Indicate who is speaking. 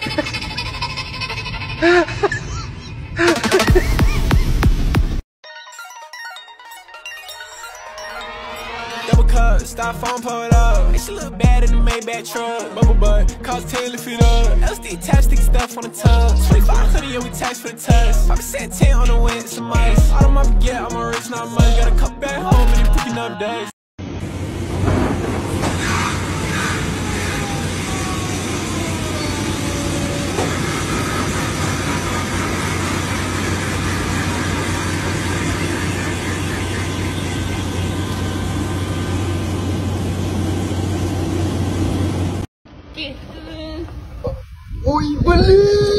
Speaker 1: Double cup, styrofoam pulled up. She look bad in the Maybach truck. Bubble butt, cost 10, lift it up. LSD tap, sticky stuff on the tub. 2,500, yeah, we tax for the test. Papa said 10 on the wind, some ice. I don't mind forget, I'm a rich, not money. Got a couple back home and they picking up days.
Speaker 2: Ui, beli!